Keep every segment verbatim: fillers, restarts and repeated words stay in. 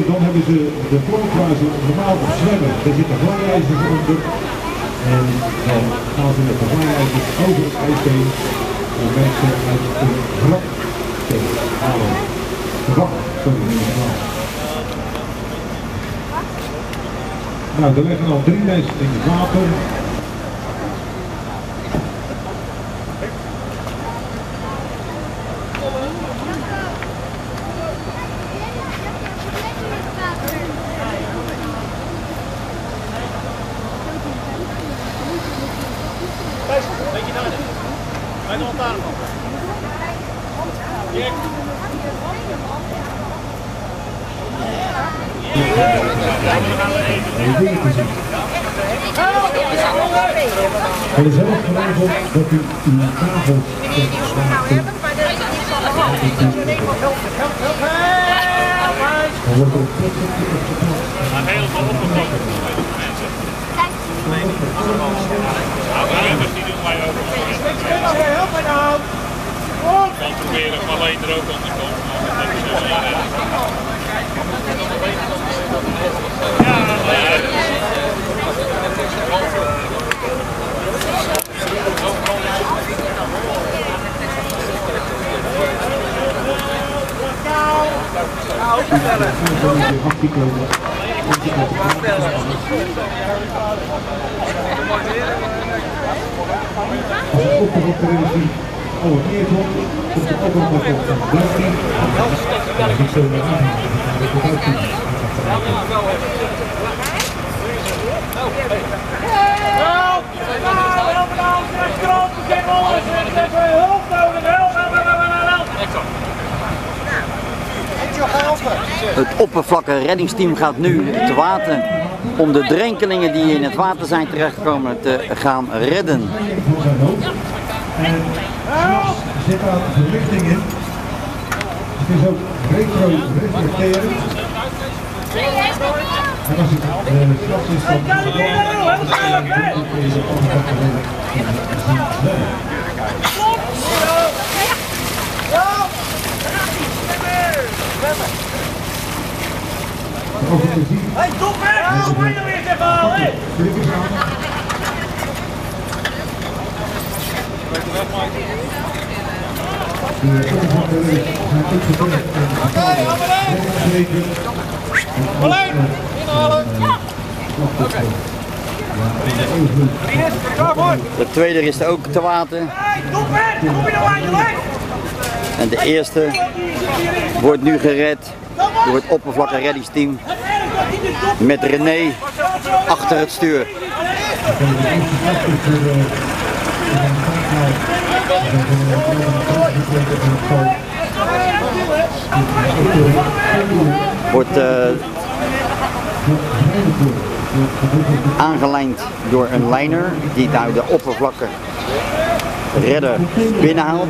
dan hebben ze de voorkruizen normaal op zwemmen. Daar zitten glijijzers onder. En dan gaan ze met de glijijzers over het ijs heen om mensen uit een wrak te halen. Wrak, sorry. Nou, er liggen al drie mensen in het water. Beetje naar de. Bij de lantaarn. Direct. Het is zelf geregeld dat u uw tafel dan wordt er op plek heel veel opgepakt. Die doen wij ook. Help mij nou! Dan proberen we alleen er ook aan te komen. Ja, als het opgeroepen televisie allereerst wordt, komt het opgeroepen van dertien. En die zullen we aanhalen. Dat wordt ook niet. help! Help me nou! Restaurant, we zijn alles! We hebben hulp nodig! Help! Het oppervlakkige reddingsteam gaat nu te water om de drenkelingen die in het water zijn terechtgekomen te gaan redden. En zit daar verlichting in. Het is ook retro-reflecterend. En als het uh, straks is, dan kan deze oppervlakkige Hé, stop hè! Hoe ga je nou weer even halen? Alleen! Inhalen! Oké. De tweede is er ook te water. Hé, stop hè! Kom je nou aan je leg? En de eerste wordt nu gered door het oppervlakkige reddingsteam met René achter het stuur. Wordt uh, aangelijnd door een lijner die het uit de oppervlakken redder binnenhaalt.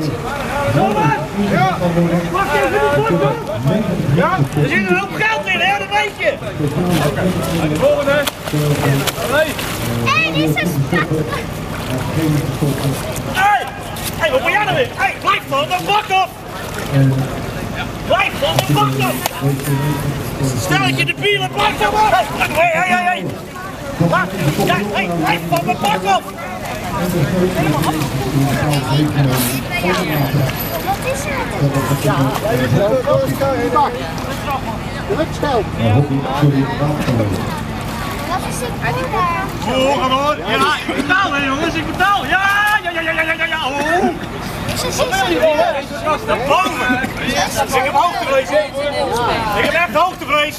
Ja, er zit een hoop geld in, hè, dat weet je. Oké, de volgende. Nee. Hé, die is een stap. Hé, hé, wat ben jij nou weer? Hé, blijf van de bak af. Blijf van de bak af. Stelletje de bielen, blijf dan af. Hé, hé, hé, hé. Hé, blijf van de bak af. Wat is het? Ja, Drugsgeld. Wat is het daar? Oh, kom hoor. Ja, ik betaal hè jongens, ik betaal. Ja, ja, ja, ja, ja, ja, ja. Oh. Wat wil je wel? Naar boven. Ik heb hoogtevrees. Ik heb echt hoogtevrees.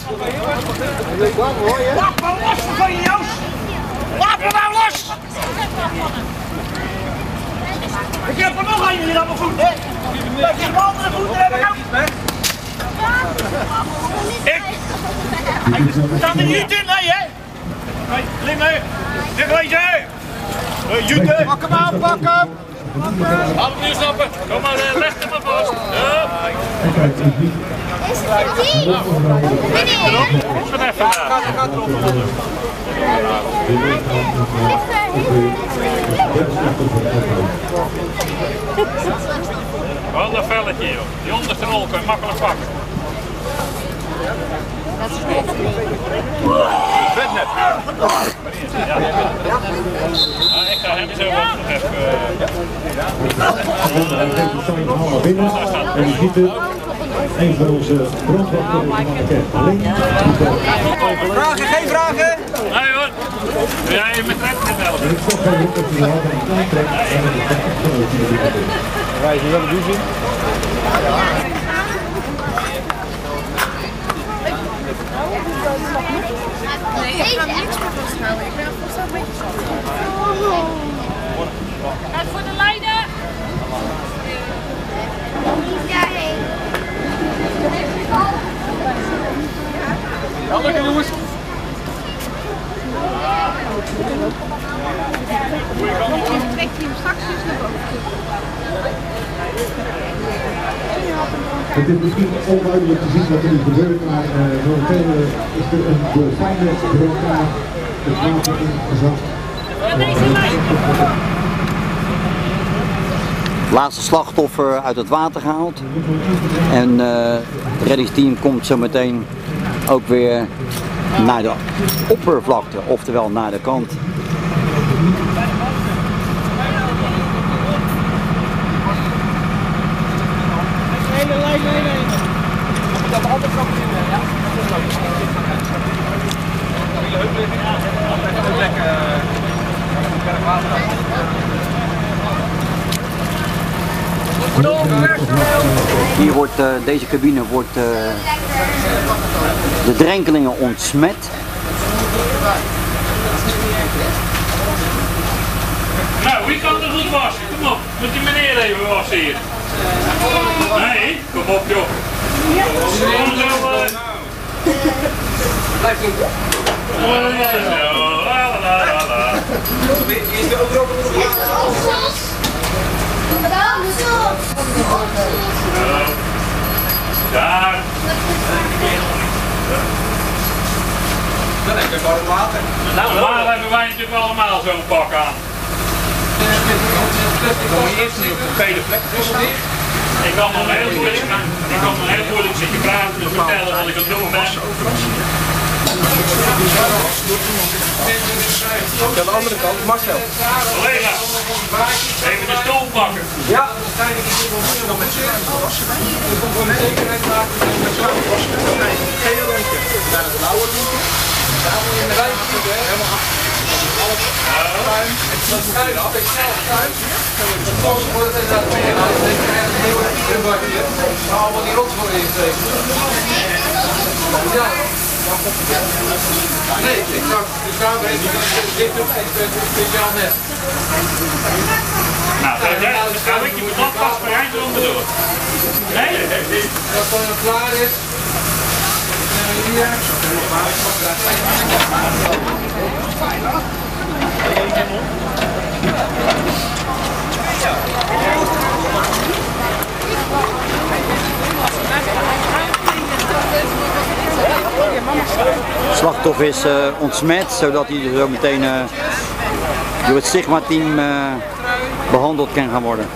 Laat me los van je Joost. Laat me nou los. Ik heb er nog een hier aan mijn voet. Ik heb een andere voet, daar heb ik ook. Ik. Ik kan er niet in, nee hè. Nee, klim mee. Wegwezen. Jute. Pak hem aan, pak hem. Laat hem nu snappen. Kom maar, leg hem maar vast. Ja. Is het die? Meneer? Kom er even naar. Gaat erop. Wat een velletje joh. Die onderste rol kun je makkelijk pakken. Dat is net. Vet net. Ja, ik ga hem zo nog even... En dan geeft de sign allemaal binnen. En die gieten een van onze brandwachten van de kerk. Alleen. Vragen, geen vragen? Nee hoor. Ja, je met red net helpen. En ik stop bij de die houdt en een klein trek. En dan is het afgelopen die er in. Wij zien wel de douche in. Nee, ik ga niks meer vasthouden. Ik ben vast een beetje zat. Uit voor de leider! Niet daarheen. Ja, lekker jongens. Ik trek die hem straks dus naar boven. Het is misschien onduidelijk te zien wat er nu gebeurt, maar uh, momenteel uh, is er een door fijne brandkaart het water ingezakt. Laatste slachtoffer uit het water gehaald. En uh, het reddingsteam komt zo meteen ook weer naar de oppervlakte, oftewel naar de kant. Nee, nee, nee, nee. Ik heb altijd nog in, ja. Hier wordt, uh, deze cabine wordt uh, de drenkelingen ontsmet. Nou, wie kan er goed wassen? Kom op, moet die meneer even wassen hier. Nee, kom op joh. Kom zo. Blijf niet. Is er ook nog Daar. Dan heb je warm water. Nou, normaal hebben wij natuurlijk allemaal zo'n pak aan. Ik kom eerst niet op de tweede plek. Ik kan nog heel moeilijk, ik kan nog heel moeilijk zitten praten en vertellen wat ik aan het doen ben. Aan de andere kant, Marcel. Collega, even de stoel pakken. Ja. Dan met schuim wassen. Ik kom voor de zekerheid maken met schuim wassen. Geen rondje. Naar het blauwe rondje. Daar moet je in de rij zitten, helemaal achter. Alles schuim. Dat schuim, speciaal schuim. Vervolgens wordt het inderdaad meer. Nou, dat is echt een heel erg ieder bakje. Maar allemaal die rots worden ingegeven. Ja. Nee, exact. De schuim heeft dit ook speciaal net. Nou, dan ga ik je moet oppassen bij eind onderdoor. Nee? Als het dan klaar is, hier. Het slachtoffer is uh, ontsmet, zodat hij zo meteen uh, door het Sigma-team uh, behandeld kan gaan worden.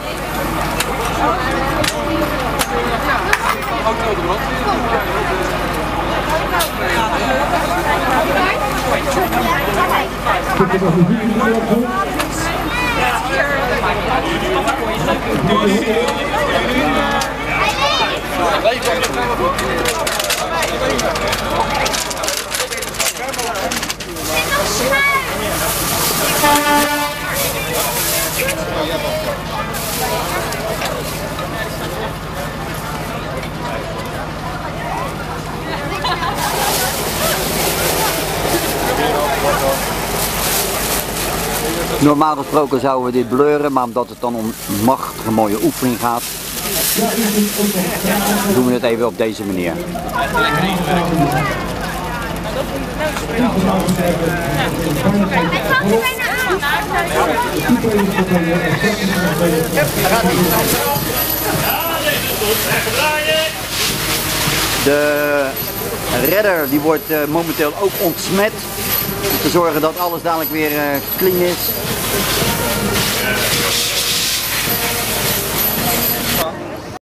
Normaal gesproken zouden we dit blurren, maar omdat het dan om een machtige mooie oefening gaat, doen we het even op deze manier. De redder die wordt uh, momenteel ook ontsmet. Om te zorgen dat alles dadelijk weer uh, clean is.